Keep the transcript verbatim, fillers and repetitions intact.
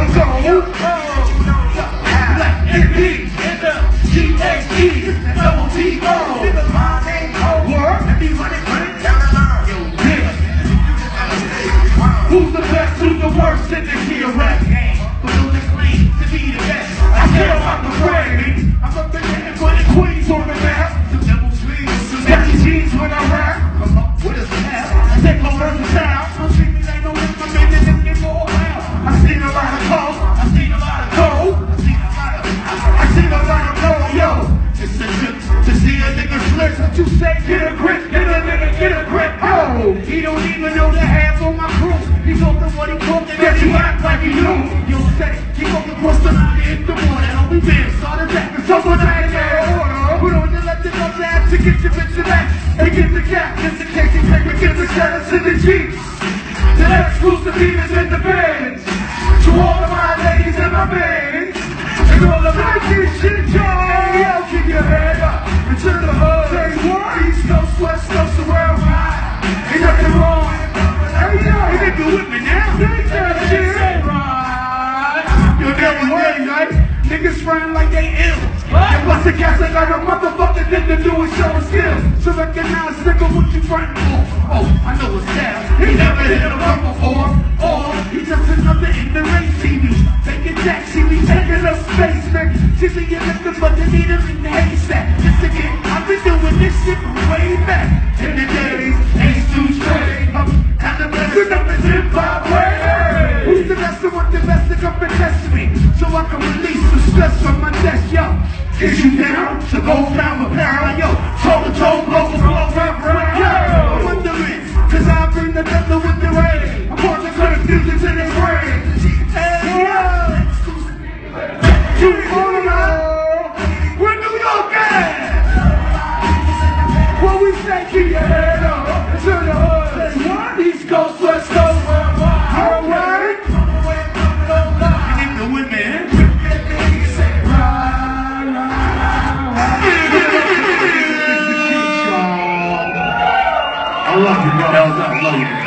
I'm gold. Black and P, G X E, double T O. My name cold. Let me run it, run it down the line. Yo, yeah. Who's the best, who's the worst in this here rap game? But those that claim to be the best, I care about the brand. I'm representing for the queens on the map. The double sleeves, the Becky jeans when I rap. Come up with a snap, take over the sound. I'm thinking they don't let my man in this more around. I've seen a lot of cold, I've seen a lot of cold. I've seen a lot of, I've seen a lot of cold, yo. It's a trip to see a nigga slip. What you say, get a grip, get a nigga, get a grip. Oh, he don't even know the half on my crew. He's talking what he talking, that you act like you knew. You say, he talking across the line, hit the water. Don't be bad, start attacking, someone out of there. Put on your left and up ass to get your bitch back. And get the cap, just in case he take me, get the shadows in the Jeeps. The exclusive beaters in the bands. To all of my ladies in my bands. And all of my kids, shit, y'all. Hey, yo, keep your head up. And to the hood. Say what? East Coast, West Coast, the world wide. Ain't nothing wrong. Hey, yo, he can do it me now. Say that shit. Say right. You're never way, right? Niggas frying like they ill. And bustin' cats ain't got a motherfucking thing to do with showing skills. So recognize, nigga, what you frontin' for? Oh, I know it's down. He never hit a run before. Or he's just another ignorant T V. Taking taxi, we taking up space, man. See me in the but they need him in the haystack. Just again, I've been doing this shit from way back. In the days, ain't too straight. I'm kind of blessed up in Zimbabwe. Who's the best of what the best to come and test me? So I can release the stress from my desk, yo. Is you down to go down with pound, yo? Toe to toe, blow for blow, rap, rap, yo. I'm wondering, cause I bring the thunder with the rain. I'm on the confusion to their brain. Hey, yo. You wanna know where New York at? What we say, keep your head up and turn the hood. Say what? East Coast, West Coast, alright. You need the women. I love you, bro. I love you.